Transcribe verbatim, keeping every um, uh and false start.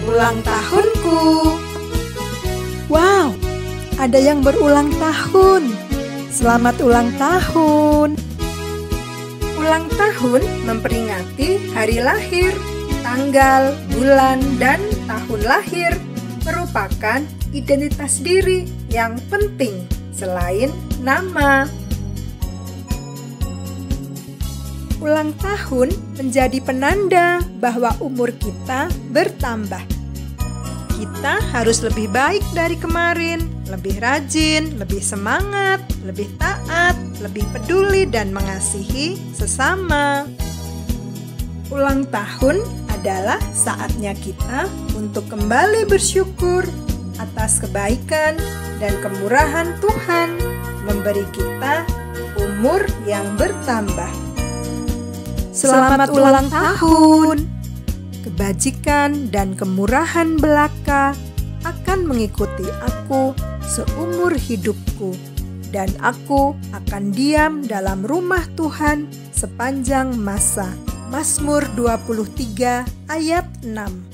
ulang tahunku. Wow, ada yang berulang tahun. Selamat ulang tahun. Ulang tahun memperingati hari lahir, tanggal, bulan, dan tahun lahir merupakan identitas diri yang penting selain nama. Ulang tahun menjadi penanda bahwa umur kita bertambah. Kita harus lebih baik dari kemarin, lebih rajin, lebih semangat, lebih taat, lebih peduli dan mengasihi sesama. Ulang tahun adalah saatnya kita untuk kembali bersyukur atas kebaikan dan kemurahan Tuhan memberi kita umur yang bertambah. Selamat ulang tahun. Kebajikan dan kemurahan belaka akan mengikuti aku seumur hidupku, dan aku akan diam dalam rumah Tuhan sepanjang masa. Mazmur dua puluh tiga ayat enam.